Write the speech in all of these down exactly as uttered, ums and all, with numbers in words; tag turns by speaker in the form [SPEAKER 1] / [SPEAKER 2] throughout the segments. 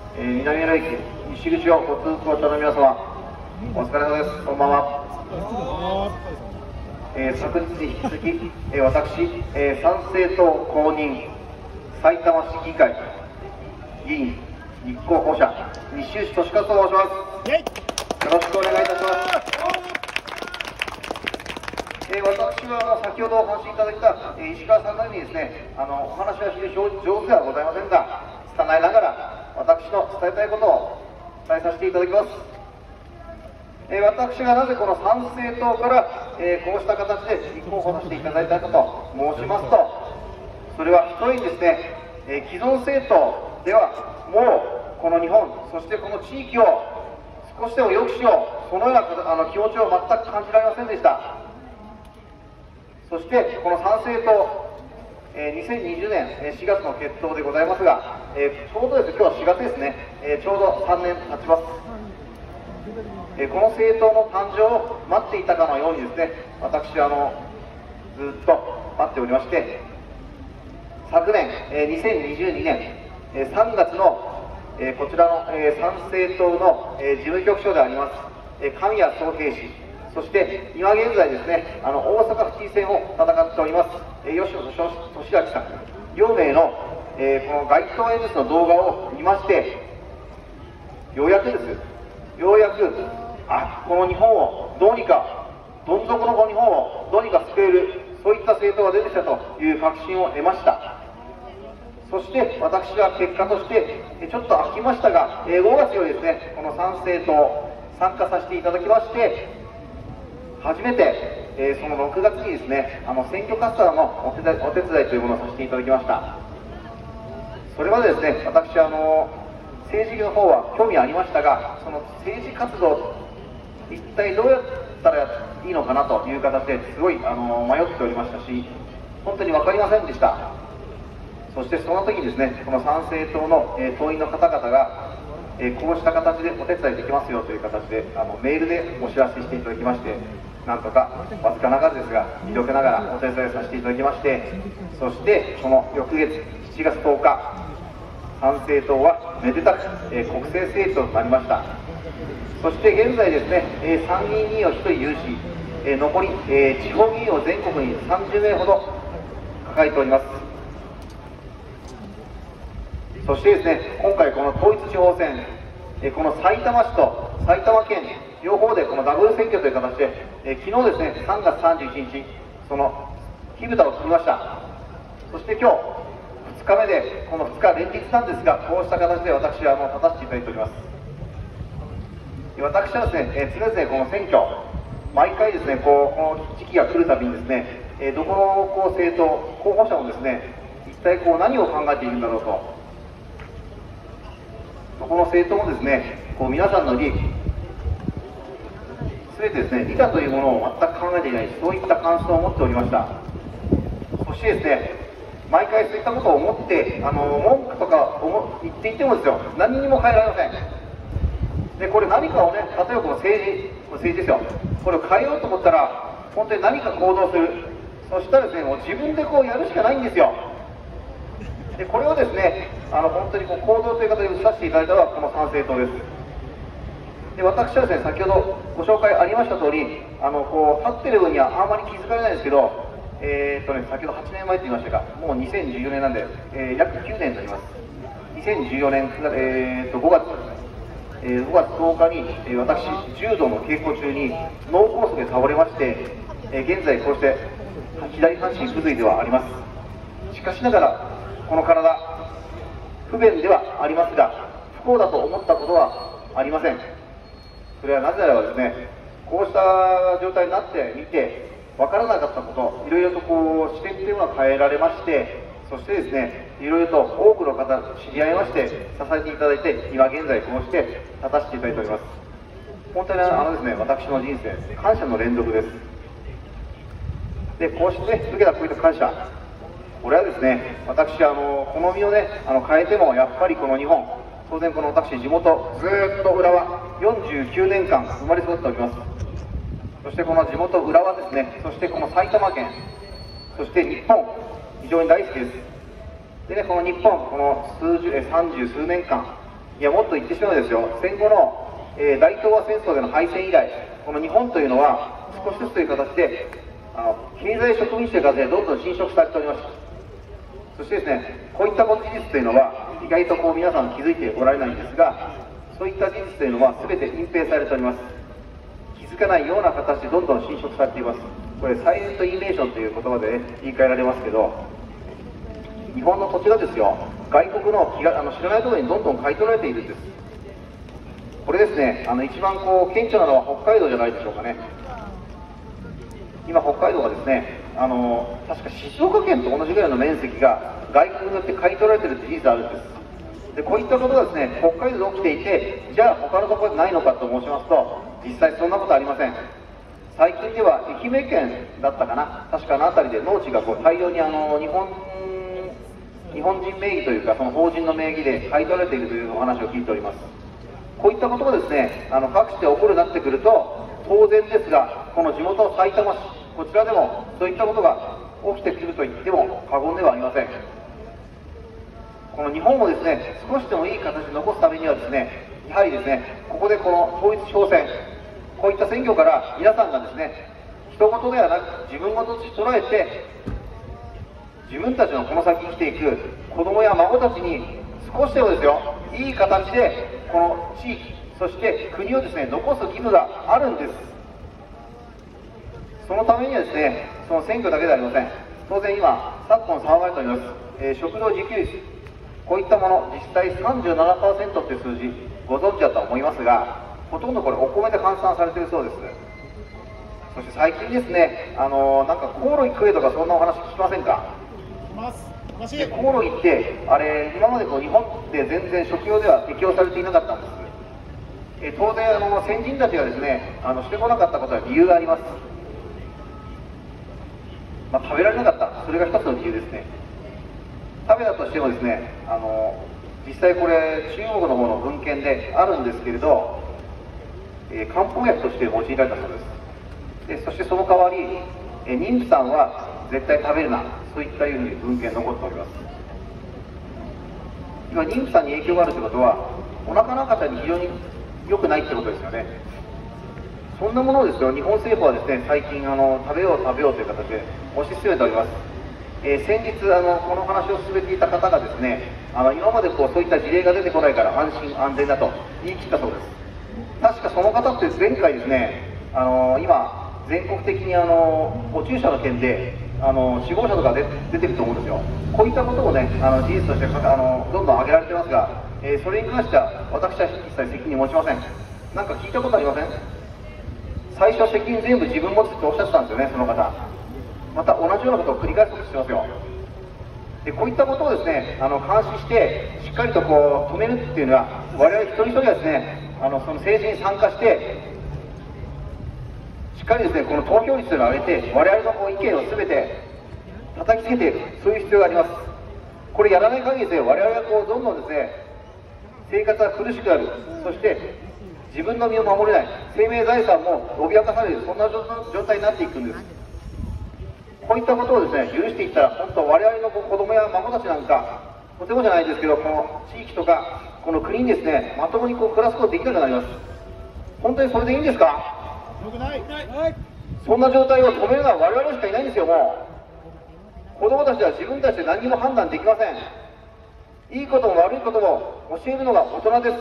[SPEAKER 1] えー、南浦駅西口をご通行中の皆様、お疲れ様です。こんばんは。えー、昨日に引き続き、えー、私、えー、参政党公認さいたま市議会議員立候補者西内俊勝と申します。よろしくお願いいたします。えー、私は先ほどお話しいただいた、えー、石川さんのようにですね、あのお話は非常に上手ではございませんが、拙いながら私の伝えたいことを伝えさせていただきます。えー、私がなぜこの参政党から、えー、こうした形で立候補させていただいたかと申しますと、それはひとえにですね、えー、既存政党ではもうこの日本、そしてこの地域を少しでも良くしよう、そのようなあの気持ちを全く感じられませんでした。そしてこの参政党、えー、にせんにじゅうねんしがつの決闘でございますが、えー、ちょうどですね、今日はしがつですね、えー、ちょうどさんねん経ちます。えー、この政党の誕生を待っていたかのようにですね、私はあのずっと待っておりまして、昨年、えー、にせんにじゅうにねん、えー、さんがつの、えー、こちらの、えー、参政党の、えー、事務局長であります、えー、神谷宗平氏、そして今現在ですね、あの大阪府知事選を戦っております、えー、吉野俊明さん、両名の、えー、この街頭演説の動画を見まして、ようやくですようやくあこの日本をどうにか、どん底のこの日本をどうにか救える、そういった政党が出てきたという確信を得ました。そして私は結果としてちょっと飽きましたが、ごがつよりですね、この参政党参加させていただきまして、初めて、えー、そのろくがつにですね、あの選挙活動のお手伝い、お手伝いというものをさせていただきました。それまでですね、私あの政治の方は興味ありましたが、その政治活動一体どうやったらいいのかなという形ですごいあの迷っておりましたし、本当に分かりませんでした。そしてその時にですね、この参政党の、えー、党員の方々が、えー、こうした形でお手伝いできますよという形であのメールでお知らせしていただきまして、なんとかわずかながらですが微力ながらお手伝いさせていただきまして、そしてその翌月しちがつとおか、参政党はめでたく、えー、国政政党となりました。そして現在ですね、えー、参議院議員をひとり有し、えー、残り、えー、地方議員を全国にさんじゅうめいほど抱えております。そしてですね、今回この統一地方選、えこの埼玉市と埼玉県両方でこのダブル選挙という形で、え昨日ですね、さんがつさんじゅういちにち、その火蓋を切りました。そして今日ふつかめで、このふつか連日なんですが、こうした形で私はもう立たせていただいております。私はですね、え常々この選挙、毎回ですね、こうこの時期が来るたびにですね、えどこのこう政党、候補者もですね、一体こう何を考えているんだろうと。この政党もですね、こう皆さんの利益、すべてですね、利他というものを全く考えていない、そういった感想を持っておりました。そしてですね、毎回そういったことを思って、あの文句とか言っていてもですよ、何にも変えられません。で、これ何かをね、例えばこの政治、政治ですよ、これを変えようと思ったら、本当に何か行動する、そしたらですね、もう自分でこうやるしかないんですよ。でこれをですね、あの本当にこう行動という形で移させていただいたのはこの参政党です。で私はですね、先ほどご紹介ありました通り、あのこう立ってる分にはあんまり気づかれないですけど、えーっとね、先ほどはちねんまえと言いましたが、もうにせんじゅうよねんなんで、えー、約きゅうねんになります。にせんじゅうよねん、えーっとごがつ、えー、ごがつとおかに、えー、私、柔道の稽古中に脳梗塞で倒れまして、えー、現在こうして左半身不随ではあります。しかしながらこの体、不便ではありますが、不幸だと思ったことはありません。それはなぜならばですね、こうした状態になってみて、分からなかったこと、いろいろとこう視点というのは変えられまして、そしてですね、いろいろと多くの方、知り合いまして、支えていただいて、今現在こうして立たせていただいております。本当にあのですね、私の人生、感謝の連続です。で、こうして、ね、受けたこういった感謝、これはですね、私あのこの身をね、あの変えてもやっぱりこの日本、当然この私地元ずーっと浦和よんじゅうきゅうねんかん生まれ育っております。そしてこの地元浦和ですね、そしてこの埼玉県、そして日本、非常に大好きです。でね、この日本、この数十えさんじゅう数年間いや、もっと言ってしまうですよ、戦後の、えー、大東亜戦争での敗戦以来、この日本というのは少しずつという形であの経済植民地という形でどんどん侵食されておりました。そしてですね、こういった事実というのは意外とこう皆さん気づいておられないんですが、そういった事実というのは全て隠蔽されております。気づかないような形でどんどん侵食されています。これサイレントインベーションという言葉で、ね、言い換えられますけど、日本の土地がですよ、外国の気があの知らないところにどんどん買い取られているんです。これですね、あの一番こう顕著なのは北海道じゃないでしょうかね。今北海道がですね、あの確か静岡県と同じぐらいの面積が外国によって買い取られているという事実があるんです。でこういったことがですね、北海道で起きていて、じゃあ他のところでないのかと申しますと、実際そんなことありません。最近では愛媛県だったかな、確かあの辺りで農地がこう大量にあの日本日本人名義というか、その法人の名義で買い取られているというお話を聞いております。こういったことがですね、あの各地で起こるようになってくると、当然ですが、この地元埼玉市、こちらでもそういったことが起きてくると言っても過言ではありません。この日本をですね、少しでもいい形で残すためにはですね、やはりですね、ここでこの統一地方選、こういった選挙から皆さんがですね、人事ではなく自分事として捉えて、自分たちのこの先生きていく子供や孫たちに少しでもですよ、いい形でこの地域、そして国をですね、残す義務があるんです。そのためにはですね、その選挙だけではありません。当然今、昨今騒がれております、えー、食料自給率、こういったもの、実際 さんじゅうななパーセント という数字、ご存知だと思いますが、ほとんどこれお米で換算されているそうです。そして最近ですね、あのー、なんかコオロギ食えとかそんなお話聞きませんか？でコオロギってあれ今までこう日本で全然食用では適用されていなかったんです。え当然あの先人たちがですね、あのしてこなかったことは理由があります。まあ、食べられなかった、それが一つの理由ですね。食べたとしてもですね、あの実際これ中国の方の文献であるんですけれど、えー、漢方薬として用いられたそうです。でそしてその代わり、えー、妊婦さんは絶対食べるな、そういったように文献残っております。今妊婦さんに影響があるということは、お腹の赤ちゃんに非常に良くないってことですよね。そんなものをですよ、日本政府はですね、最近あの食べよう食べようという形で推し進めております。えー、先日あのこの話を進めていた方がですね、あの今までこうそういった事例が出てこないから安心安全だと言い切ったそうです。確かその方って前回ですね、あの今全国的にあのお注射の件であの死亡者とかで出てると思うんですよ。こういったこともね、あの事実としてあのどんどん挙げられてますが、えー、それに関しては私は一切責任持ちません。なんか聞いたことありません？最初責任全部自分持つっておっしゃってたんですよね、その方。また同じようなことを繰り返すことしてますよ。でこういったことをですね、あの監視してしっかりとこう止めるっていうのは、我々一人一人がですね、あのその政治に参加してしっかりですね、この投票率というのを上げて、我々のこう意見を全て叩きつけていく、そういう必要があります。これやらない限りですね、我々がこうどんどんですね、生活が苦しくなる、そして自分の身を守れない、生命財産も脅かされる、そんな状態になっていくんです。こういったことをですね、許していったら、本当我々の子供や孫たちなんか、とてもじゃないですけど、この地域とかこの国にですね、まともにこう暮らすことができなくなります。本当にそれでいいんですか？よくない。そんな状態を止めるのは我々しかいないんですよ。もう子供たちは自分たちで何も判断できません。いいことも悪いことも教えるのが大人です。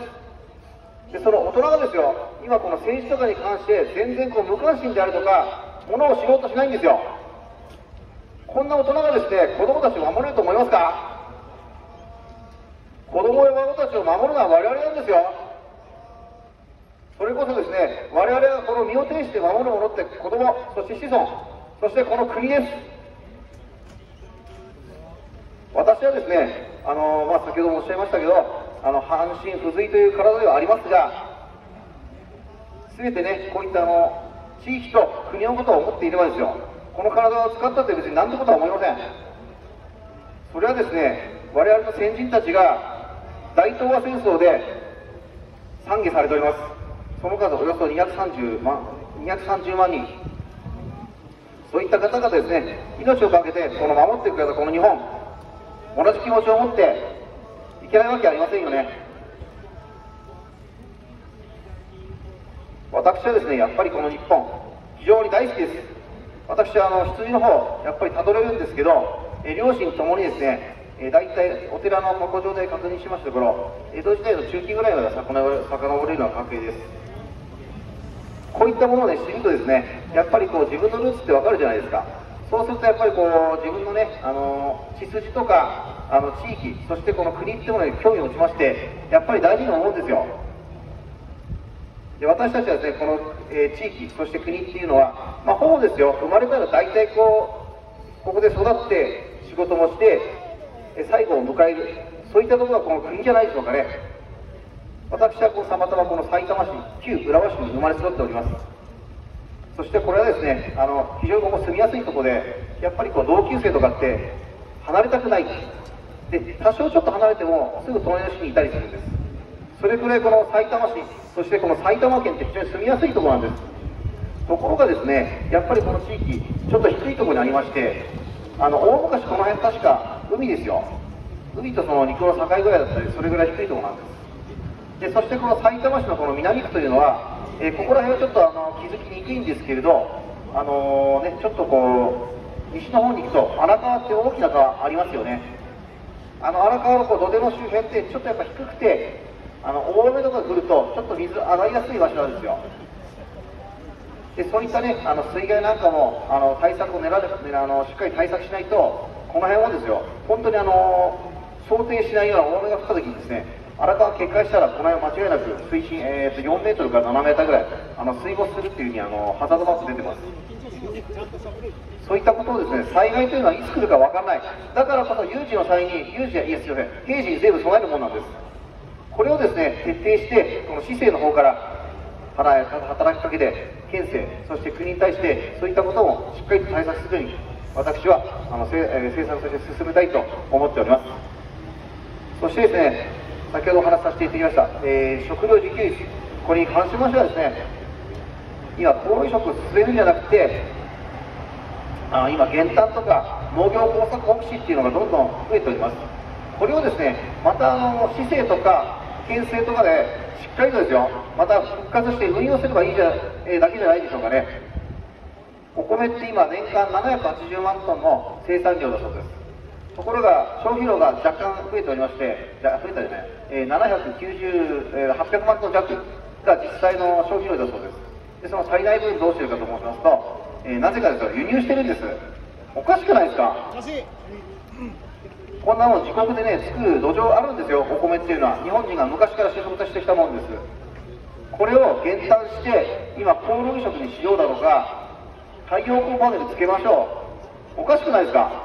[SPEAKER 1] でその大人がですよ、今この政治とかに関して全然こう無関心であるとか、ものを知ろうとしないんですよ。こんな大人がですね、子供たちを守れると思いますか？子供や孫たちを守るのは我々なんですよ。それこそですね、我々がこの身を挺して守るものって子供、そして子孫、そしてこの国です。私はですね、あのまあ、先ほどもおっしゃいましたけど、あの半身不随という体ではありますが、全てね、こういったあの地域と国のことを思っていればですよ、この体を使ったって別に何てことは思いません。それはですね、我々の先人たちが大東亜戦争で賛議されております。その数およそにひゃくさんじゅうまんにん、そういった方々ですね、命を懸けてこの守ってくれたこの日本、同じ気持ちを持っていけないわけありませんよね。 私はですね、やっぱりこの日本、非常に大好きです。私はあの羊の方、やっぱりたどれるんですけど、え両親ともにですね、え大体お寺の箱上で確認しましたところ、江戸時代の中期ぐらいまで遡れるような関係です。こういったものをね、知るとですね、やっぱりこう自分のルーツってわかるじゃないですか。そうするとやっぱりこう自分のね、あの血筋とかあの地域、そしてこの国っていうものに興味を持ちまして、やっぱり大事に思うんですよ。で私たちはですね、この、えー、地域、そして国っていうのは、まあ、ほぼですよ、生まれたら大体こう、ここで育って仕事もして、え最後を迎える、そういったところがこの国じゃないでしょうかね。私はこうたまたまこの埼玉市、旧浦和市に生まれ育っております。そしてこれはですね、あの非常にここ住みやすいところで、やっぱりこう同級生とかって離れたくない。で、多少ちょっと離れてもすぐ隣の市にいたりするんです。それくらいこの埼玉市、そしてこの埼玉県って非常に住みやすいところなんです。ところがですね、やっぱりこの地域、ちょっと低いところにありまして、あの大昔この辺確か海ですよ。海とその陸の境ぐらいだったり、それぐらい低いところなんです。でそしてこの埼玉市のこの南区というのは、えー、ここら辺はちょっとあの気づきにくいんですけれど、あのー、ね、ちょっとこう西の方に行くと荒川って大きな川ありますよね。あの荒川のこう土手の周辺ってちょっとやっぱ低くて、あの大雨とか来るとちょっと水上がりやすい場所なんですよ。でそういったね、あの水害なんかもあの対策を狙うあのしっかり対策しないと、この辺はですよ、本当にあの想定しないような大雨が降った時にですね、荒川決壊したら、この辺間違いなく水深、えー、とよんメートルからななメートルぐらいあの水没するっていうふうにあのハザードマップ出てます。そういったことをですね、災害というのはいつ来るか分からない。だからこそ有事の際に、有事や、いやすいません、平時に全部備えるものなんです。これをですね、徹底して、この市政の方から働きかけて、県政、そして国に対して、そういったことをしっかりと対策するように、私はあの政策として進めたいと思っております。そしてですね、先ほどお話しさせていただきました、えー、食料自給率、これに関しましてはですね、今、高齢食を進めるんじゃなくて、あ今、減反とか農業耕作放棄地っていうのがどんどん増えております。これをですね、またあの市政とか県政とかでしっかりとですよ、また復活して運用すればいいじゃ、えー、だけじゃないでしょうかね。お米って今、年間ななひゃくはちじゅうまんトンの生産量だそうです。ところが消費量が若干増えておりまして、じゃ増えたじゃない、えー、ななひゃくきゅうじゅう、えー、はっぴゃくまんトン弱が実際の消費量だそうです。でその足りない分どうしてるかと申しますと、えー、なぜかですよ、輸入してるんです。おかしくないですか。こんなもん自国でね作る土壌あるんですよ。お米っていうのは日本人が昔から習得してきたもんです。これを減反して今コオロギ食にしようだとか、太陽光パネルつけましょう。おかしくないですか。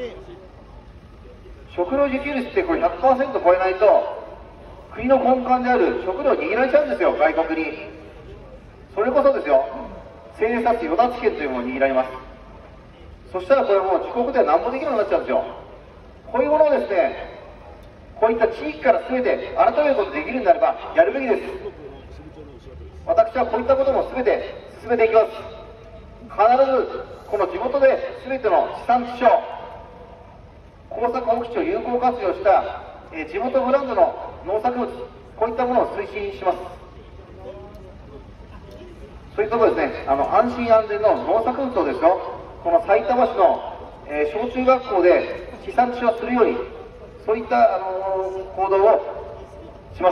[SPEAKER 1] 食料自給率ってこれ ひゃくパーセント 超えないと国の根幹である食料を握られちゃうんですよ、外国に。それこそですよ、生殺与奪権というものを握られます。そしたらこれもう自国では何もできなくなっちゃうんですよ。こういうものをですね、こういった地域から全て改めることができるんであればやるべきです。私はこういったことも全て進めていきます。必ずこの地元で全ての地産地消、耕作放棄地を有効活用した、えー、地元ブランドの農作物、こういったものを推進します。そういうところですね、あの安心安全の農作物をですよ、このさいたま市の、えー、小中学校で地産地消するように、そういった、あのー、行動をします。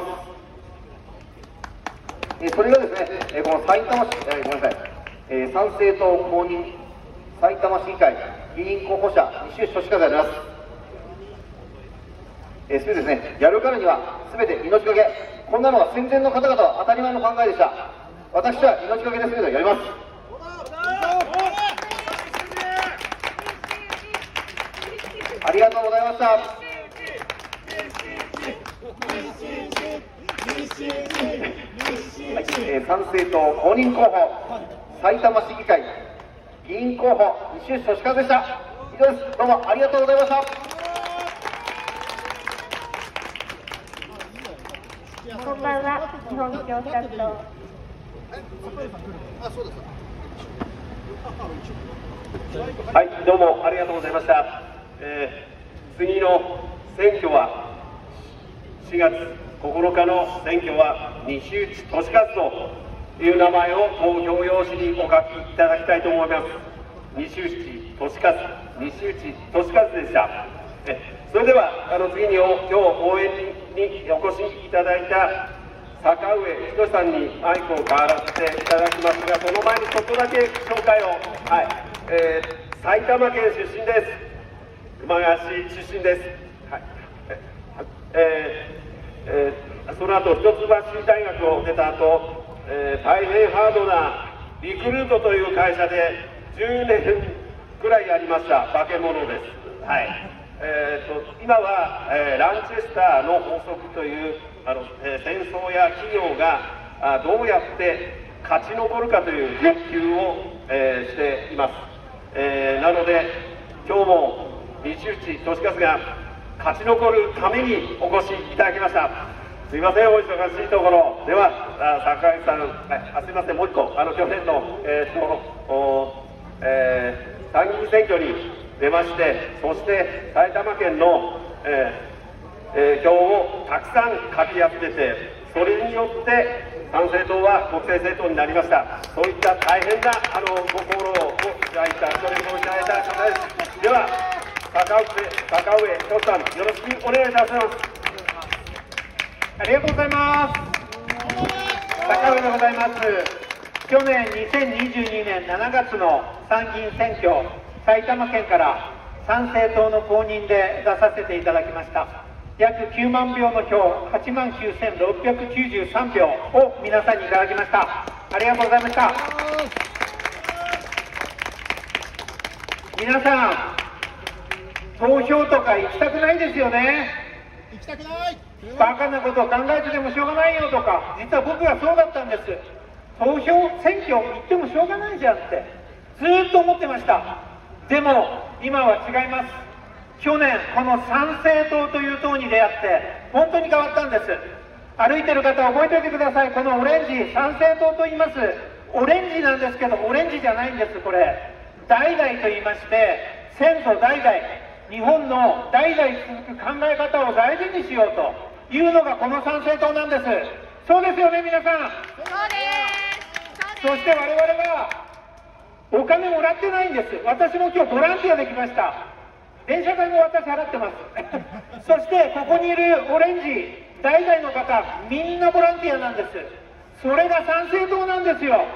[SPEAKER 1] えー、それがですね、えー、このさいたま市、えー、ごめんなさい、えー、参政党公認さいたま市議会議員候補者西内俊和であります。えー、それですね、やるからには全て命がけ、こんなのは戦前の方々は当たり前の考えでした。私は命がけで全てやります。ありがとうございました。はい、えー、参政党公認候補さいたま市議会議員候補西内俊和でした。以上です。どうもありがとうございました。
[SPEAKER 2] こんばんは。日本共産党。
[SPEAKER 3] はい、どうもありがとうございました。えー、次の選挙はしがつここのかの選挙は西内俊和と、 いう名前を投票用紙にお書きいただきたいと思います。西内俊和、西内俊和でした。えそれではあの次にお今日応援にお越しいただいた坂上仁さんにマイクを代わらせていただきますが、その前にちょっとだけ紹介を、はいえー、埼玉県出身です。熊谷市出身です。はいえーえー、その後一橋大学を出た後、えー、大変ハードなリクルートという会社でじゅうねんくらいやりました化け物です。はいえー、と今は、えー、ランチェスターの法則というあの、えー、戦争や企業があどうやって勝ち残るかという研究を、えー、しています。えー、なので今日も西内俊和が勝ち残るためにお越しいただきました。すいません、お忙しいところではあ坂井さん、あすいません、もう一個あの去年の、えーとおえー、参議院選挙に出まして、そして埼玉県の、えーえー、票をたくさんかき集めて、それによって参政党は国政政党になりました。そういった大変なあのご功労をいただいた、それをいただいた方です。では坂上坂上仁さん、よろしくお願いいたします。
[SPEAKER 4] ありがとうございます。坂上でございます。去年にせんにじゅうにねんしちがつの参議院選挙、埼玉県から参政党の公認で出させていただきました。約きゅうまんひょうの票、はちまんきゅうせんろっぴゃくきゅうじゅうさんひょうを皆さんにいただきました。ありがとうございました。皆さん、投票とか行きたくないですよね。
[SPEAKER 5] 行きたくない。
[SPEAKER 4] バカなことを考えててもしょうがないよとか、実は僕がそうだったんです。投票、選挙行ってもしょうがないじゃんってずーっと思ってました。でも今は違います。去年この参政党という党に出会って本当に変わったんです。歩いてる方覚えておいてください。このオレンジ、参政党と言います。オレンジなんですけど、オレンジじゃないんです。これ代々と言いまして、先祖代々、日本の代々続く考え方を大事にしようというのがこの参政党なんです。そうですよね、皆さん。
[SPEAKER 2] そうです。
[SPEAKER 4] そして我々はお金もらってないんです。私も今日ボランティアで来ました。電車代も私払ってますそしてここにいるオレンジ代々の方、みんなボランティアなんです。それが参政党なんですよ。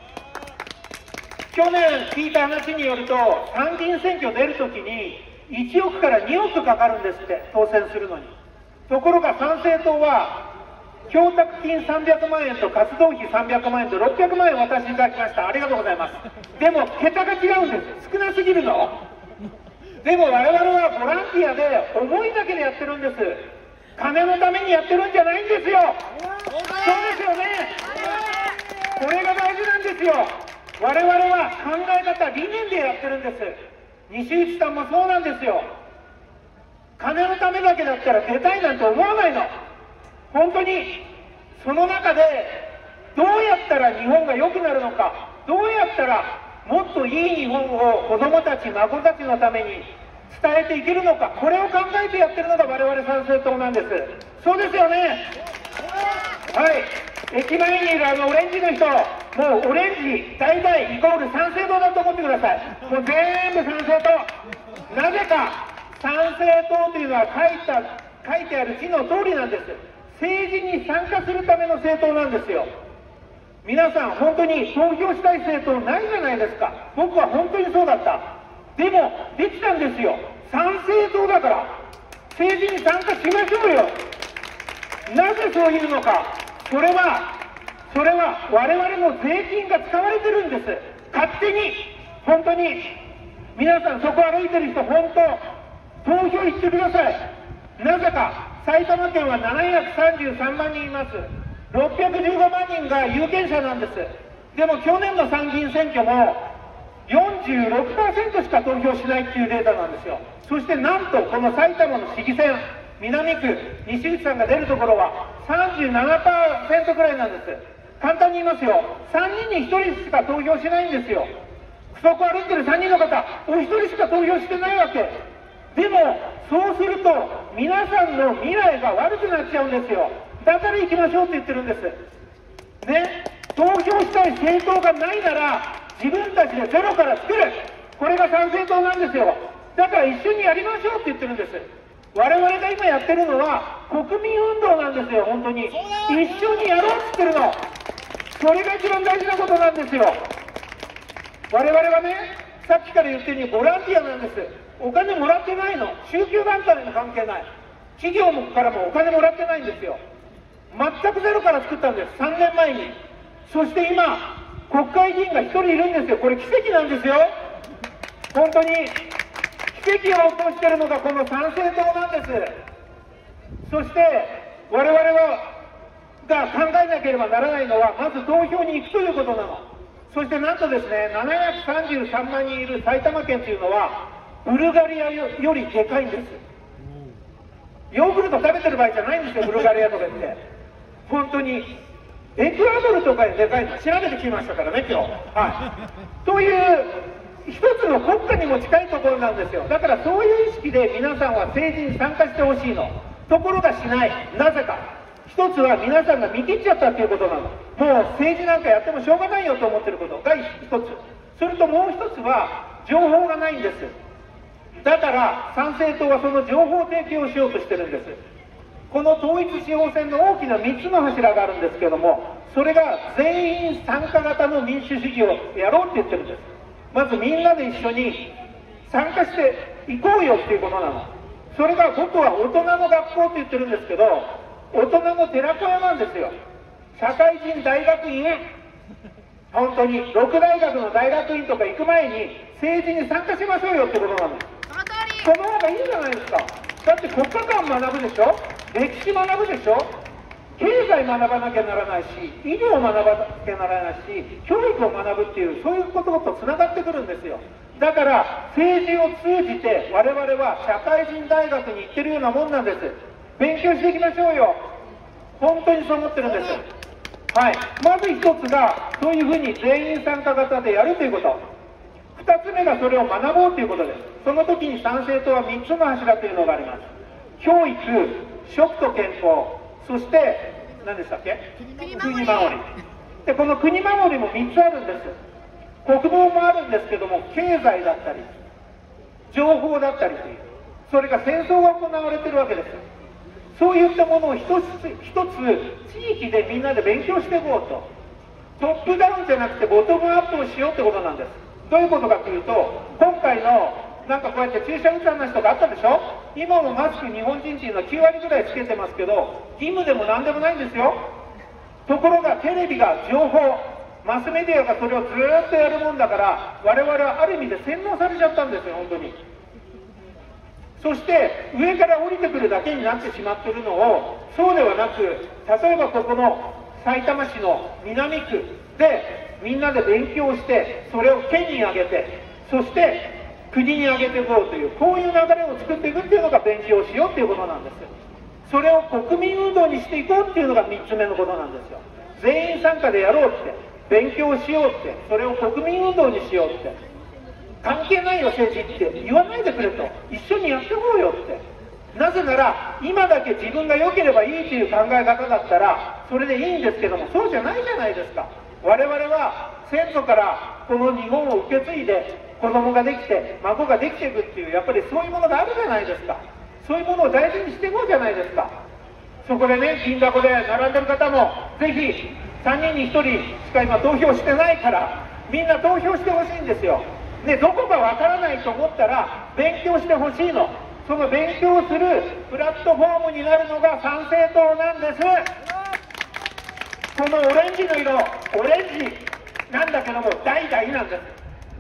[SPEAKER 4] 去年聞いた話によると、参議院選挙出るときにいちおくからにおくかかるんですって、当選するのに。ところが参政党は供託金さんびゃくまんえんと活動費さんびゃくまんえんとろっぴゃくまんえんお渡しいただきました。ありがとうございます。でも桁が違うんです。少なすぎるの。でも我々はボランティアで思いだけでやってるんです。金のためにやってるんじゃないんですよ。そうですよね。これが大事なんですよ。我々は考え方、理念でやってるんです。西内さんもそうなんですよ。金のためだけだったら出たいなんて思わないの。本当にその中でどうやったら日本が良くなるのか、どうやったらもっといい日本を子どもたち、孫たちのために伝えていけるのか、これを考えてやってるのが我々参政党なんです。そうですよね。はい、駅前にいるあのオレンジの人、もうオレンジ代々イコール参政党だと思ってください。もう全部参政党。なぜか参政党というのは書いた書いてある字の通りなんです。政治に参加するための政党なんですよ。皆さん本当に投票したい政党ないじゃないですか。僕は本当にそうだった。でもできたんですよ。参政党だから政治に参加しましょうよ。なぜそういうのか。それはそれは我々の税金が使われてるんです。勝手に。本当に皆さん、そこ歩いてる人、本当投票してください。なぜか埼玉県はななひゃくさんじゅうさんまんにんいます。ろっぴゃくじゅうごまんにんが有権者なんです。でも去年の参議院選挙もよんじゅうろくパーセント しか投票しないっていうデータなんですよ。そしてなんとこの埼玉の市議選、南区、西内さんが出るところはさんじゅうななパーセント くらいなんです。簡単に言いますよ、さんにんにひとりしか投票しないんですよ。そこ歩いてるさんにんの方、お一人しか投票してないわけ。でもそうすると皆さんの未来が悪くなっちゃうんですよ。だから行きましょうって言ってるんですね。 投票したい政党がないなら自分たちでゼロから作る、これが参政党なんですよ。だから一緒にやりましょうって言ってるんです。我々が今やってるのは国民運動なんですよ。本当に一緒にやろうって言ってるの、それが一番大事なことなんですよ。我々はね、さっきから言ってるようにボランティアなんです。お金もらってないの、宗教団体にも関係ない、企業からもお金もらってないんですよ。全くゼロから作ったんです、さんねんまえに。そして今国会議員がひとりいるんですよ。これ奇跡なんですよ。本当に奇跡を起こしているのがこの参政党なんです。そして我々はが考えなければならないのは、まず投票に行くということなの。そしてなんとですね、ななひゃくさんじゅうさんまんにんいる埼玉県というのはブルガリアよりでかいんです。ヨーグルト食べてる場合じゃないんですよ、ブルガリアとかって。本当にエクアドルとかででかいの調べてきましたからね、今日。はい、という一つの国家にも近いところなんですよ。だからそういう意識で皆さんは政治に参加してほしいの。ところがしない。なぜか。一つは皆さんが見切っちゃったっていうことなの。もう政治なんかやってもしょうがないよと思ってることが一つ。それともう一つは情報がないんです。だから参政党はその情報提供をしようとしてるんです。この統一地方選の大きなみっつの柱があるんですけども、それが全員参加型の民主主義をやろうって言ってるんです。まずみんなで一緒に参加していこうよっていうことなの。それが僕は大人の学校って言ってるんですけど、大人の寺子屋なんですよ。社会人大学院、本当にろく大学の大学院とか行く前に政治に参加しましょうよってことなの。
[SPEAKER 2] その通り。
[SPEAKER 4] その方がいいじゃないですか。だって国家間学ぶでしょ、歴史学ぶでしょ、経済学ばなきゃならないし、医療を学ばなきゃならないし、教育を学ぶっていう、そういうこととつながってくるんですよ。だから政治を通じて我々は社会人大学に行ってるようなもんなんです。勉強していきましょうよ。本当にそう思ってるんです。はい、まず一つがそういうふうに全員参加型でやるということ、二つ目がそれを学ぼうということです。その時に参政党はみっつの柱というのがあります。教育、食と健康、そして何でしたっけ、
[SPEAKER 2] 国
[SPEAKER 4] 国
[SPEAKER 2] 守り。
[SPEAKER 4] 守りで、この国守りもみっつあるんです。国防もあるんですけども、経済だったり情報だったりという、それから戦争が行われているわけです。そういったものを一つ一つ地域でみんなで勉強していこうと。トップダウンじゃなくてボトムアップをしようってことなんです。どういうことかというと、今回のなんかこうやって注射打つ話とかあったでしょ。今もマスク日本人っていうのはきゅうわりぐらいつけてますけど、義務でも何でもないんですよ。ところがテレビが情報、マスメディアがそれをずーっとやるもんだから、我々はある意味で洗脳されちゃったんですよ、本当に。そして上から降りてくるだけになってしまっているのを、そうではなく、例えばここのさいたま市の南区でみんなで勉強して、それを県に上げて、そして国に上げていこうという、こういう流れを作っていくっていうのが勉強しようっていうことなんです。それを国民運動にしていこうっていうのがみっつめのことなんですよ。全員参加でやろうって、勉強しようって、それを国民運動にしようって、関係ないよ政治って言わないでくれと、一緒にやっていこうよって。なぜなら今だけ自分が良ければいいという考え方だったらそれでいいんですけども、そうじゃないじゃないですか。我々は先祖からこの日本を受け継いで、子供ができて孫ができていくっていう、やっぱりそういうものがあるじゃないですか。そういうものを大事にしていこうじゃないですか。そこでね、銀だこで並んでる方もぜひさんにんにひとりしか今投票してないから、みんな投票してほしいんですよ。ね、どこかわからないと思ったら勉強してほしいの。その勉強するプラットフォームになるのが参政党なんです。このオレンジの色、オレンジなんだけども代々なんです。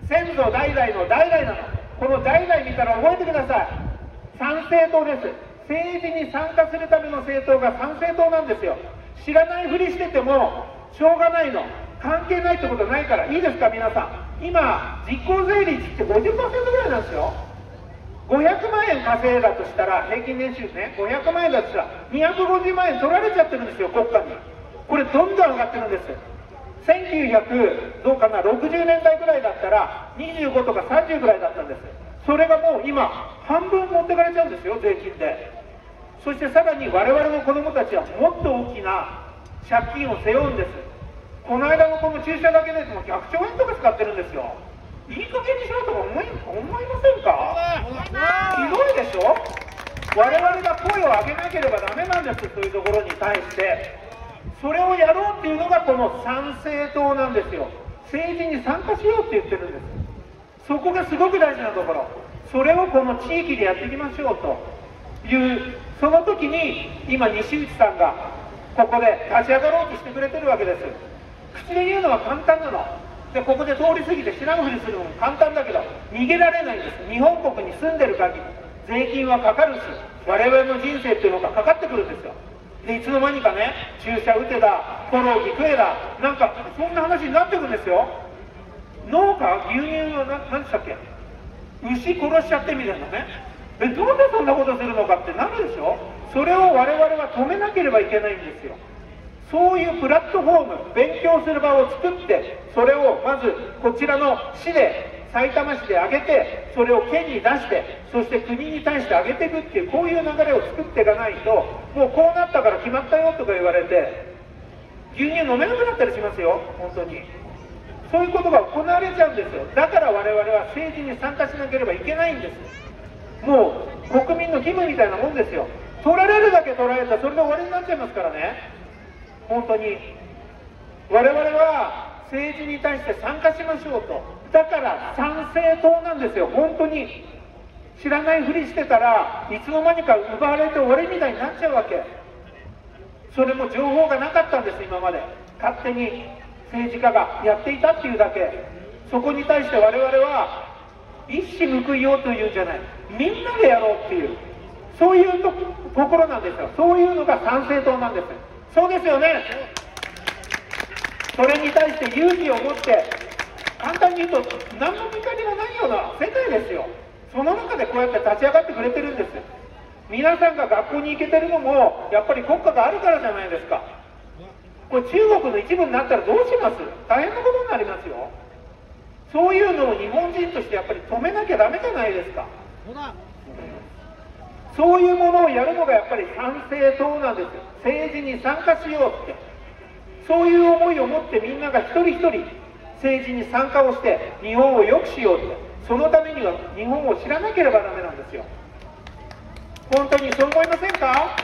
[SPEAKER 4] 先祖代々の代々なの。この代々見たら覚えてください。参政党です。政治に参加するための政党が参政党なんですよ。知らないふりしててもしょうがないの。関係ないってことないから。いいですか皆さん、今実効税率って ごじゅっパーセント ぐらいなんですよ。ごひゃくまんえん稼いだとしたら、平均年収ね、ごひゃくまんえんだとしたらにひゃくごじゅうまんえん取られちゃってるんですよ、国家に。これどんどん上がってるんです。せんきゅうひゃくどうかなろくじゅうねんだいぐらいだったらにじゅうごとかさんじゅうぐらいだったんです。それがもう今半分持ってかれちゃうんですよ、税金で。そしてさらに我々の子供たちはもっと大きな借金を背負うんです。 この間のこの注射だけでもひゃくちょうえんとか使ってるんですよ。いい加減にしろとか思い思いませんか？ひどいでしょ。我々が声を上げなければダメなんです。そういうところに対してそれをやろうっていうのがこの参政党なんですよ。政治に参加しようって言ってるんです。そこがすごく大事なところ。それをこの地域でやっていきましょうというその時に今西内さんがここで立ち上がろうとしてくれてるわけです。口で言うのは簡単なので、ここで通り過ぎて知らんふりするのも簡単だけど逃げられないんです。日本国に住んでる限り税金はかかるし我々の人生っていうのがかかってくるんですよ。でいつの間にかね注射打てだコロッケ食えだなんかそんな話になってくるんですよ。農家牛乳のな何でしたっけ牛殺しちゃってみたいなね。えどうでそんなことするのかってなるでしょ。それを我々は止めなければいけないんですよ。そういうプラットフォーム勉強する場を作ってそれをまずこちらの市でさいたま市で上げてそれを県に出してそして国に対して上げていくっていうこういう流れを作っていかないともうこうなったから決まったよとか言われて牛乳飲めなくなったりしますよ。本当にそういうことが行われちゃうんですよ。だから我々は政治に参加しなければいけないんです。もう国民の義務みたいなもんですよ。取られるだけ取られたらそれで終わりになっちゃいますからね。本当に我々は政治に対して参加しましょうと。だから参政党なんですよ。本当に知らないふりしてたらいつの間にか奪われて終わりみたいになっちゃうわけ。それも情報がなかったんです。今まで勝手に政治家がやっていたっていうだけ。そこに対して我々は一矢報いようというんじゃない、みんなでやろうっていうそういう と, ところなんですよ。そういうのが参政党なんです。そうですよね。それに対して勇気を持って簡単に言うと何の見返りもないような世界ですよ。その中でこうやって立ち上がってくれてるんです。皆さんが学校に行けてるのもやっぱり国家があるからじゃないですか。これ中国の一部になったらどうします？大変なことになりますよ。そういうのを日本人としてやっぱり止めなきゃダメじゃないですか。そういうものをやるのがやっぱり参政党なんですよ。政治に参加しようってそういう思いを持ってみんなが一人一人政治に参加をして日本を良くしようって、そのためには日本を知らなければダメなんですよ。本当にそう思いませんか？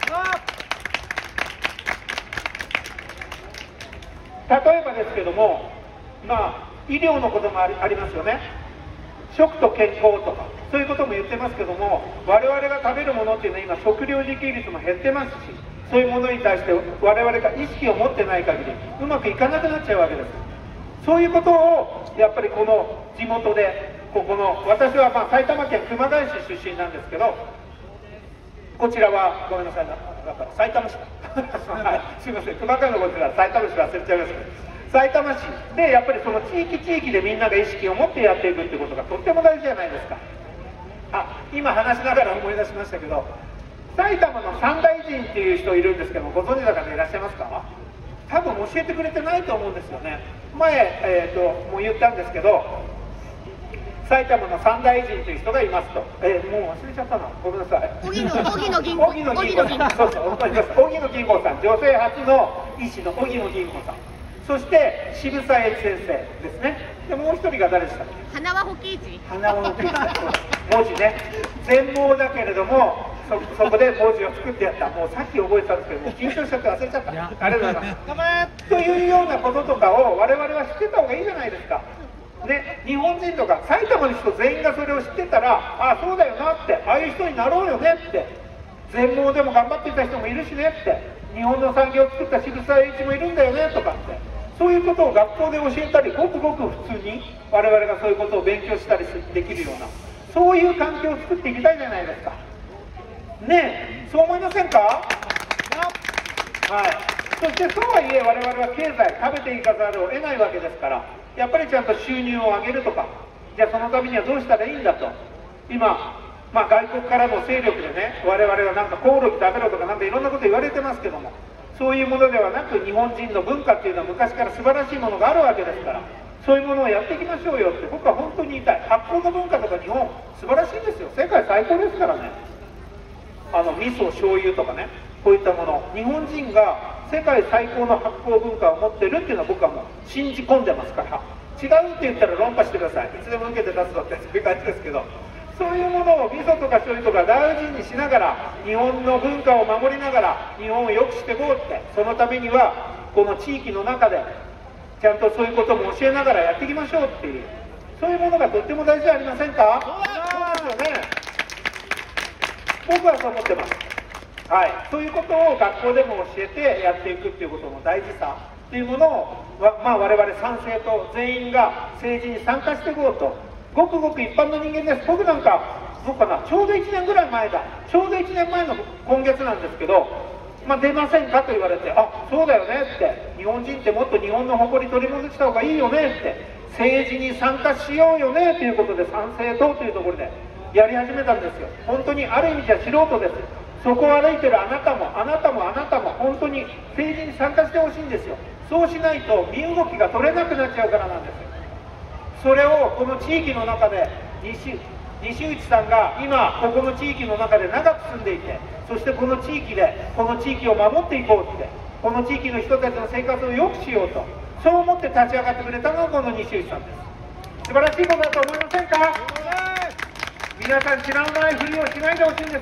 [SPEAKER 4] 例えばですけども、まあ医療のこともあり、ありますよね。食と健康とかそういうことも言ってますけども、我々が食べるものっていうのは今食料自給率も減ってますし、そういうものに対して我々が意識を持ってない限りうまくいかなくなっちゃうわけです。そういうことをやっぱりこの地元でここの私はまあ埼玉県熊谷市出身なんですけど、こちらはごめんなさいな、なんか埼玉市はい、すいません、熊谷のことは埼玉市忘れちゃいました。埼玉市でやっぱりその地域地域でみんなが意識を持ってやっていくってことがとっても大事じゃないですか。あ、今話しながら思い出しましたけど、埼玉の三大臣っていう人いるんですけど、ご存知の方いらっしゃいますか？多分教えてくれてないと思うんですよね。前、えー、ともう言ったんですけど、埼玉の三大臣という人がいますと、えー、もう忘れちゃったな、ごめんなさい。
[SPEAKER 2] 荻野荻野銀行
[SPEAKER 4] 荻野銀行さん、そうそう、わかります。荻野銀行さん、女性初の医師の荻野銀行さん、そして渋沢栄一先生ですね。でもう一人が誰でしたっけ？
[SPEAKER 2] 花輪保喜一。
[SPEAKER 4] 花輪保喜一文字ね、全盲だけれども そ, そこで文字を作ってやった。もうさっき覚えてたんですけど、もう緊張しちゃって忘れちゃった。ありがとうございます。というようなこととかを我々は知ってた方がいいじゃないですか。ね、日本人とか埼玉の人全員がそれを知ってたら、ああそうだよなって、ああいう人になろうよねって、全盲でも頑張っていた人もいるしねって、日本の産業を作った渋沢栄一もいるんだよねとかって、そういうことを学校で教えたり、ごくごく普通に我々がそういうことを勉強したりできるような、そういう環境を作っていきたいじゃないですか。ねえ、そう思いませんか？はい。そしてそうはいえ我々は経済、食べていかざるを得ないわけですから、やっぱりちゃんと収入を上げるとか、じゃあそのためにはどうしたらいいんだと。今、まあ、外国からの勢力でね、我々はなんかコオロギ食べろとかなんかいろんなこと言われてますけども、そういうものではなく日本人の文化っていうのは昔から素晴らしいものがあるわけですから、そういうものをやっていきましょうよって僕は本当に言いたい。発酵の文化とか日本素晴らしいですよ。世界最高ですからね。あの味噌醤油とかね、 こういったもの、日本人が世界最高の発酵文化を持ってるっていうのは僕はもう信じ込んでますから、違うって言ったら論破してください。いつでも受けて立つぞってそういう感じですけど、そういうものを味噌とか醤油とか大事にしながら、日本の文化を守りながら日本を良くしていこうって、そのためにはこの地域の中でちゃんとそういうことも教えながらやっていきましょうっていう、そういうものがとっても大事じゃありませんか。そうですよね。僕はそう思ってます。はい、そういうことを学校でも教えてやっていくっていうことの大事さっていうものを、まあ、我々賛成と全員が政治に参加していこうと、ごくごく一般の人間です。僕なんかどうかな、ちょうどいちねんぐらい前だ、ちょうどいちねんまえの今月なんですけど、まあ、出ませんかと言われて、あ、そうだよねって、日本人ってもっと日本の誇り取り戻した方がいいよねって、政治に参加しようよねということで賛成党というところでやり始めたんですよ。本当にある意味じゃ素人です。そこを歩いてるあなたもあなたもあなたも本当に政治に参加してほしいんですよ。そうしないと身動きが取れなくなっちゃうからなんです。それをこの地域の中で西西内さんが今ここの地域の中で長く住んでいて、そしてこの地域でこの地域を守っていこうって、この地域の人たちの生活を良くしようと、そう思って立ち上がってくれたのがこの西内さんです。素晴らしいことだと思いませんか。皆さん知らないふりをしないでほしいんです。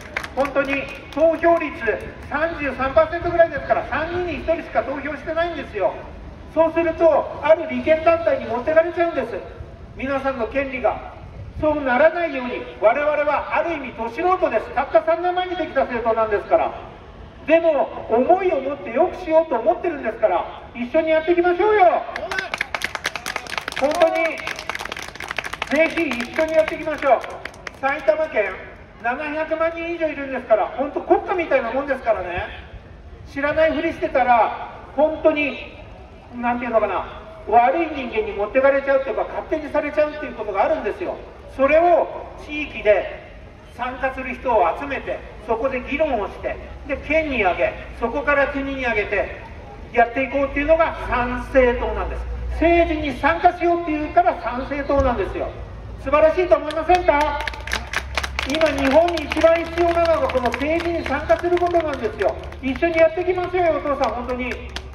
[SPEAKER 4] 本当に投票率 さんじゅうさんパーセント ぐらいですから、さんにんにひとりしか投票してないんですよ。そうするとある利権団体に持ってかれちゃうんです、皆さんの権利が。そうならないように我々はある意味ど素人です。たったさんねんまえにできた政党なんですから。でも思いを持ってよくしようと思ってるんですから、一緒にやっていきましょうよ。本当にぜひ一緒にやっていきましょう。埼玉県ななひゃくまんにん以上いるんですから、本当国家みたいなもんですからね。知らないふりしてたら本当に何ていうのかな、悪い人間に持ってかれちゃうというか、勝手にされちゃうっていうことがあるんですよ。それを地域で参加する人を集めて、そこで議論をして、で県に上げ、そこから国に上げてやっていこうっていうのが参政党なんです。政治に参加しようっていうから参政党なんですよ。素晴らしいと思いませんか。今日本に一番必要なのがこの政治に参加することなんですよ。一緒にやっていきましょうよ、お父さん。本当に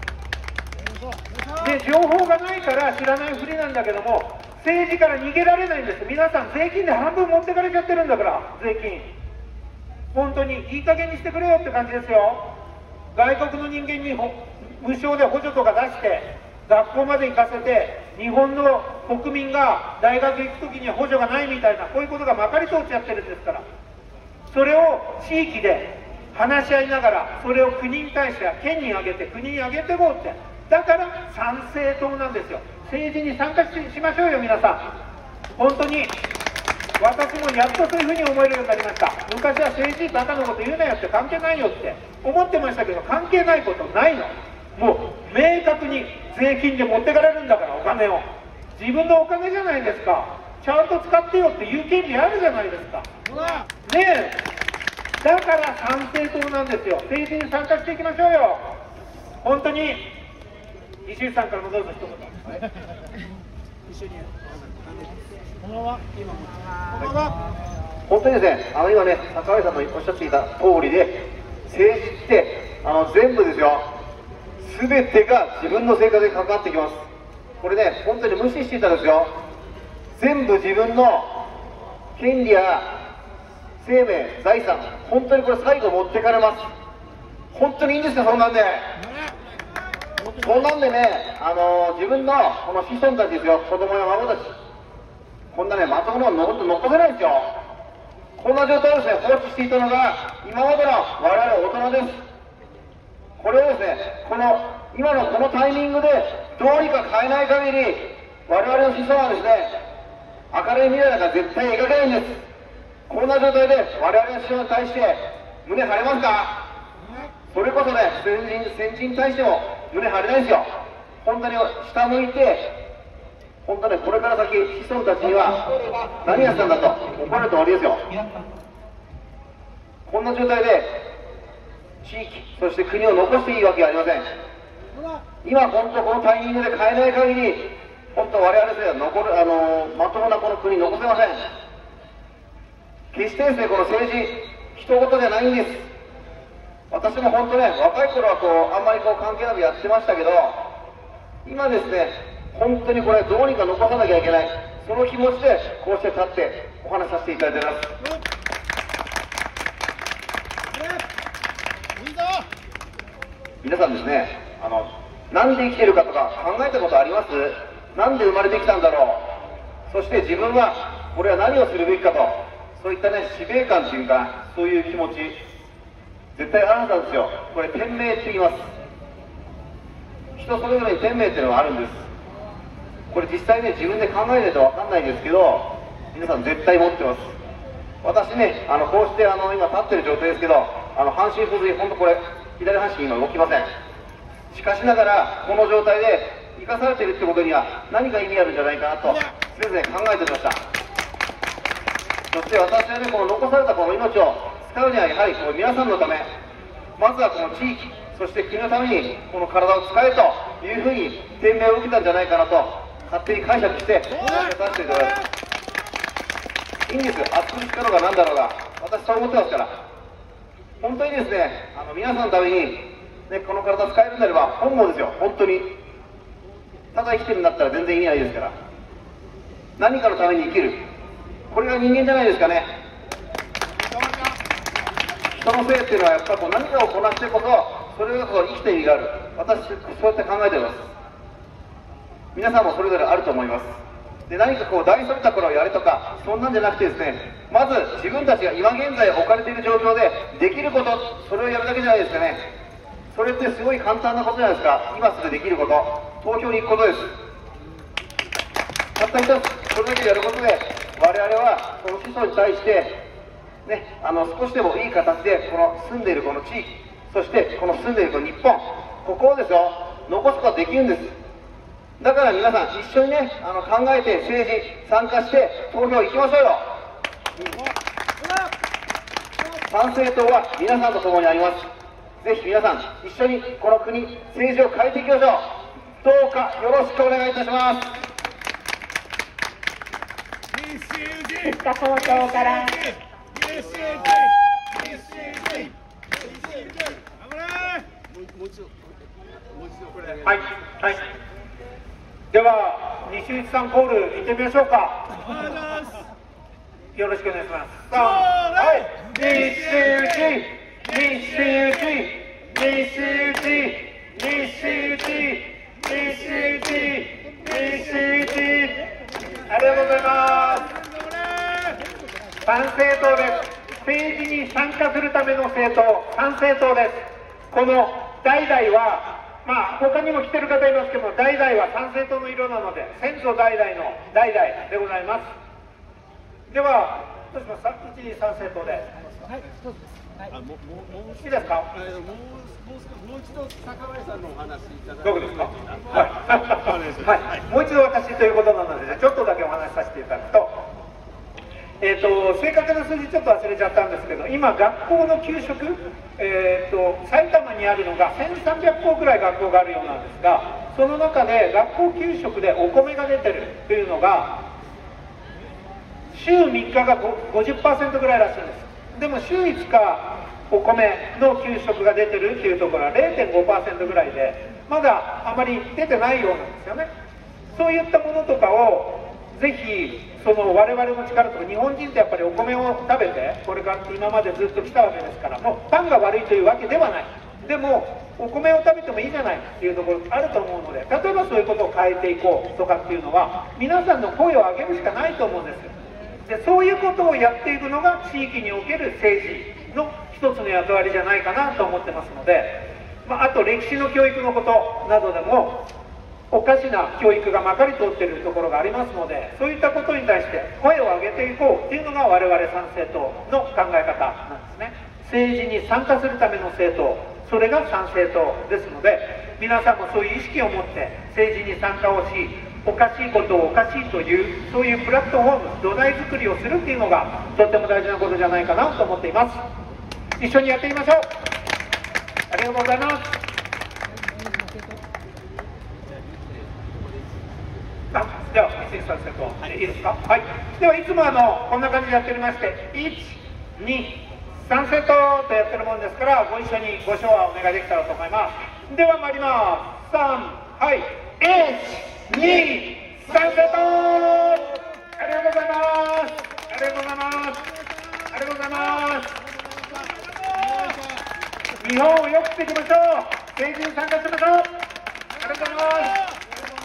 [SPEAKER 4] で情報がないから知らないふりなんだけども、政治から逃げられないんです。皆さん税金で半分持ってかれちゃってるんだから、税金本当にいい加減にしてくれよって感じですよ。外国の人間に無償で補助とか出して学校まで行かせて、日本の国民が大学行く時には補助がないみたいな、こういうことがまかり通っちゃってるんですから、それを地域で話し合いながら、それを国に対しては県に挙げて国に挙げていこうって、だから参政党なんですよ。政治に参加 し, しましょうよ皆さん。本当に私もやっとそういうふうに思えるようになりました。昔は政治バカなこと言うなよって、関係ないよって思ってましたけど、関係ないことないの。もう明確に税金で持ってかれるんだから、お金を自分のお金じゃないですか。ちゃんと使ってよっていう権利あるじゃないですかねえ。だから参政党なんですよ。政治に参加していきましょうよ。本当に石井さんからもどうぞ一言。はい、一緒にこんばんは。今もこんばんは。
[SPEAKER 1] 本当にですね、あの今ね、坂上さんのおっしゃっていた通りで、政治ってあの全部ですよ、すべてが自分の生活に関わってきます。これね、本当に無視していたらですよ、全部自分の権利や生命、財産、本当にこれ最後持ってかれます。本当にいいんですか、そんなんで。そんなんでね、あの自分のこの子孫たちですよ、子供や孫たち、こんなね、まともなもの残せないですよ。こんな状態をですね、放置していたのが今までの我々大人です。これをですね、この今のこのタイミングでどうにか変えない限り、我々の子孫はですね、明るい未来なんか絶対描けないんです。こんな状態で我々の子孫に対して胸張れますか。それこそね、先人先人に対しても胸張れないですよ。本当に下向いて、本当にこれから先子孫たちには何やったんだと怒られた終わりですよ。こんな状態で地域、そして国を残していいわけがありません。今本当このタイミングで変えない限り、本当我々ですね、残るあのまともなこの国残せません。決してですね、この政治一言じゃないんです。 私も本当ね、若い頃はこうあんまりこう関係なくやってましたけど、今ですね、本当にこれどうにか残さなきゃいけない、その気持ちでこうして立ってお話しさせていただいております。皆さんですね、あのなんで生きてるかとか考えたことあります？なんで生まれてきたんだろう、そして自分はこれは何をするべきかと、そういったね使命感っていうか、そういう気持ち絶対あるはずなんですよ。これ天命って言います。人それぞれに天命っていうのがあるんです。これ実際ね自分で考えないと分かんないんですけど、皆さん絶対持ってます。私ね、あのこうしてあの今立ってる状態ですけど、あの半身不随、本当これ左半身今動きません。しかしながらこの状態で生かされているってことには何か意味あるんじゃないかなと常々考えておりました。そして私はね、この残されたこの命を使うにはやはりこう皆さんのため、まずはこの地域、そして国のためにこの体を使えというふうに天命を受けたんじゃないかなと勝手に解釈して申し上げさせていただきます。いいんです、熱く力が何だろうが、私そう思ってますから。本当にですね、あの皆さんのために、ね、この体使えるんであれば本望ですよ。本当にただ生きてるんだったら全然意味ないですから、何かのために生きる、これが人間じゃないですかね。人の性っていうのはやっぱこう何かをこなしてこそ、それがこう生きた意味がある。私そうやって考えています。皆さんもそれぞれあると思います。で、何かこう大それた頃をやれとかそんなんじゃなくてですね、まず自分たちが今現在置かれている状況でできること、それをやるだけじゃないですかね。それってすごい簡単なことじゃないですか。今すぐできること、東京に行くことです。たった一つそれだけやることで、我々はその子孫に対してね、あの少しでもいい形でこの住んでいるこの地域、そしてこの住んでいるこの日本、ここをですよ残すことができるんです。だから皆さん一緒にね、あの考えて政治参加して投票行きましょうよ。参政党は皆さんと共にあります。ぜひ皆さん一緒にこの国、政治を変えていきましょう。どうかよろしくお願いいたします。
[SPEAKER 5] 福田校長から
[SPEAKER 4] はい、はい、では西内さんコール行ってみましょうか。よろしくお願いします。さん、はい、西内、西内、西内、西内、西内、西内、ありがとうございます。参政党です。政治に参加するための政党、参政党です。この代々は、まあ他にも来てる方いますけども、代々は参政党の色なので、先祖代々の代々でございます。では、どうしますか、一次参政党で。はい、どうぞ。はい、あ、もう、もう、いいですか。もう、もう一度坂上さんのお話いただきます。どういうことですか。はい、はい、もう一度私ということなので、ちょっとだけお話しさせていただくと。えー、と正確な数字ちょっと忘れちゃったんですけど、今学校の給食、えー、と埼玉にあるのがせんさんびゃくこうくらい学校があるようなんですが、その中で学校給食でお米が出てるというのが週みっかが ごじゅっパーセント ぐらいらしいんです。でも週いつかお米の給食が出てるっていうところは れいてんごパーセント ぐらいで、まだあまり出てないようなんですよね。そういったものとかをぜひその我々の力とか、日本人ってやっぱりお米を食べてこれから今までずっと来たわけですから、もうパンが悪いというわけではない。でもお米を食べてもいいじゃないっていうところあると思うので、例えばそういうことを変えていこうとかっていうのは皆さんの声を上げるしかないと思うんです。でそういうことをやっていくのが地域における政治の一つの役割じゃないかなと思ってますので、まあ、あと歴史の教育のことなどでもおかしな教育がまかり通っているところがありますので、そういったことに対して声を上げていこうというのが我々参政党の考え方なんですね。政治に参加するための政党、それが参政党ですので、皆さんもそういう意識を持って政治に参加をし、おかしいことをおかしいというそういうプラットフォーム、土台作りをするっていうのがとっても大事なことじゃないかなと思っています。一緒にやってみましょう。ありがとうございます。あ、では一斉参政党、いいですか。はい、ではいつもあのこんな感じでやっておりまして、いち、に、 さんセットとやってるもんですから、ご一緒にご唱和お願いできたらと思います。では参ります。さん、はい、いち、に、さんセット。ありがとうございます。ありがとうございます。ありがとうございます。日本を良くしていきましょう。政治に参加しましょう。ありがとうございます。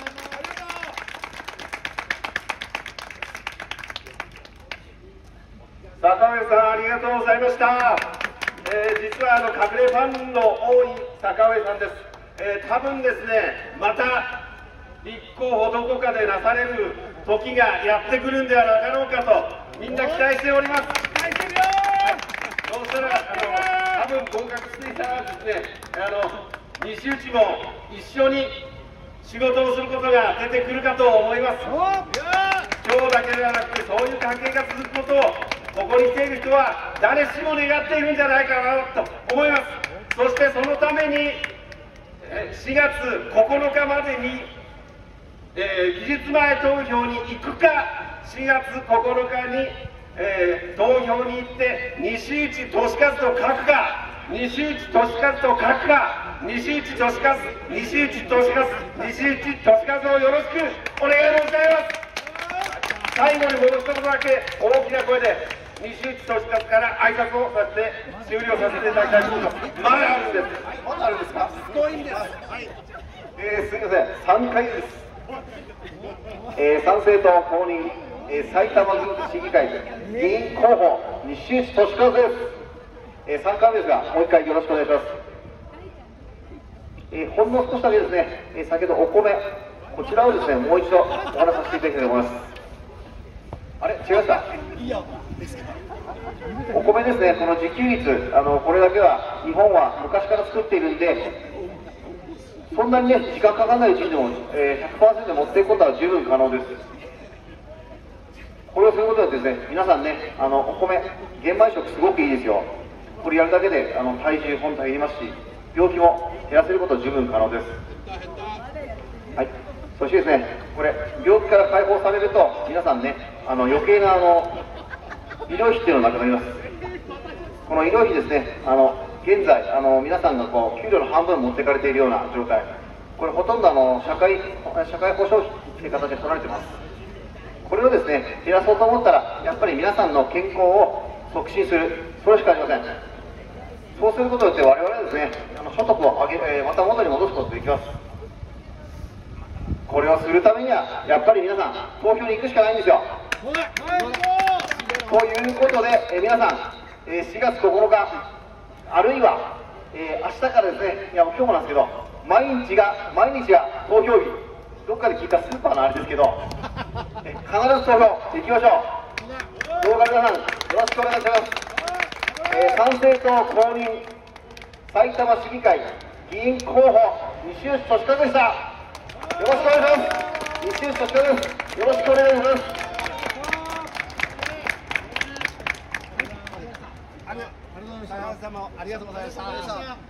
[SPEAKER 3] 坂上さん、ありがとうございました。えー、実はあの隠れファンの多い坂上さんです。えー、多分ですね、また立候補どこかでなされる時がやってくるんではなかろうかと、みんな期待しております。期待してるよー。そうしたらあの多分合格していたらですね、あの西内も一緒に仕事をすることが出てくるかと思います。今日だけではなくて、そういう関係が続くことをここに来ている人は誰しも願っているんじゃないかなと思います。そしてそのためにしがつここのかまでに、えー、期日前投票に行くか、しがつここのかに、えー、投票に行って西内俊一と書くか、西内俊一と書くか、西内俊一、西内俊一、西内俊一をよろしくお願い申し上げます。最後にもう一言だけ大きな声で西内俊一から挨拶をさせて終了させていただきたいと思います。まだあるんです。
[SPEAKER 1] まだあるんですか。すごいんです。えー、すみません、さんかいです。えー、参政党公認、えー、埼玉郡市議会議員候補西内俊一です。えー、さんかいめですが、もう一回よろしくお願いします。えー、ほんの少しだけですね、えー、先ほどお米、こちらをですね、もう一度お話しさせていただきたいと思います。あれ、違いました。お米ですね、この自給率、あのこれだけは日本は昔から作っているんで、そんなにね、時間かからないうちにでも、えー、ひゃくパーセント 持っていくことは十分可能です。これをすることでですね、皆さんね、あのお米、玄米食すごくいいですよ。これやるだけであの体重本体減りますし、病気も減らせることは十分可能です。はい、そしてですね、これ病気から解放されると皆さんね、あの余計なあの医療費っていうのがなくなります。この医療費ですね、あの現在あの皆さんがこう給料の半分持っていかれているような状態、これほとんどあの社会社会保障費という形で取られています。これをですね減らそうと思ったら、やっぱり皆さんの健康を促進する、それしかありません。そうすることによって我々はですね、あの所得を上げ、えー、また元に戻すことができます。これをするためにはやっぱり皆さん投票に行くしかないんですよ。ということで、えー、皆さん、えー、しがつここのか、あるいは、えー、明日からですね、いや今日もなんですけど、毎日が毎日が投票日、どっかで聞いたスーパーのあれですけど、えー、必ず投票行きましょう。どうか皆さんよろしくお願いします。えー、参政党公認埼玉市議会議員候補西内俊一でした。よろしくお願いします。西内俊一です。よろしくお願いします。
[SPEAKER 6] ありがとうございました。